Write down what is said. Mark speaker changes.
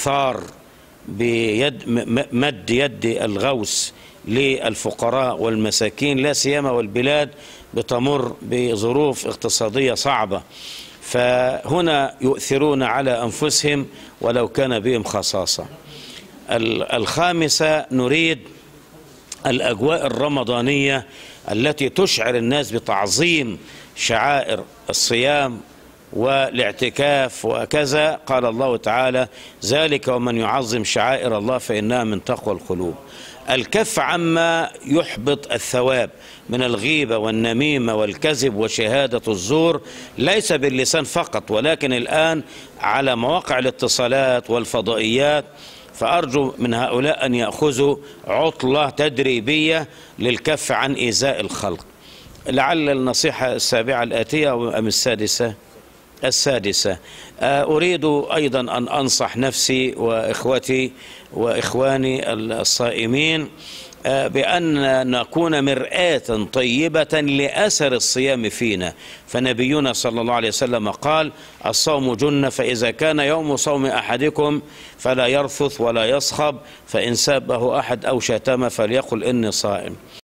Speaker 1: الإيثار بمد يد الغوث للفقراء والمساكين، لا سيما والبلاد بتمر بظروف اقتصادية صعبة، فهنا يؤثرون على أنفسهم ولو كان بهم خصاصة. الخامسة، نريد الأجواء الرمضانية التي تشعر الناس بتعظيم شعائر الصيام والاعتكاف وكذا. قال الله تعالى: ذلك ومن يعظم شعائر الله فإنها من تقوى القلوب. الكف عما يحبط الثواب من الغيبة والنميمة والكذب وشهادة الزور، ليس باللسان فقط، ولكن الآن على مواقع الاتصالات والفضائيات. فأرجو من هؤلاء أن يأخذوا عطلة تدريبية للكف عن إيذاء الخلق. لعل النصيحة السابعة الآتية أم السادسة؟ السادسة. أريد أيضا أن أنصح نفسي وإخوتي وإخواني الصائمين بأن نكون مرآة طيبة لأثر الصيام فينا. فنبينا صلى الله عليه وسلم قال: الصوم جنة، فإذا كان يوم صوم أحدكم فلا يرفث ولا يصخب، فإن سابه أحد أو شتم فليقل إني صائم.